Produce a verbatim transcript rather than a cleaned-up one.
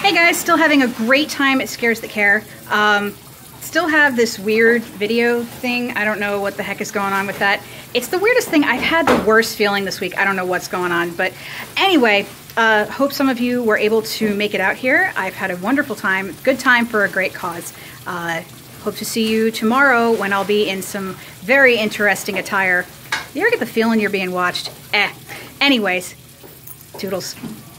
Hey guys, still having a great time at Scares That Care. Um, still have this weird video thing. I don't know what the heck is going on with that. It's the weirdest thing. I've had the worst feeling this week. I don't know what's going on. But anyway, uh, hope some of you were able to make it out here. I've had a wonderful time. Good time for a great cause. Uh, hope to see you tomorrow when I'll be in some very interesting attire. You ever get the feeling you're being watched? Eh. Anyways, toodles.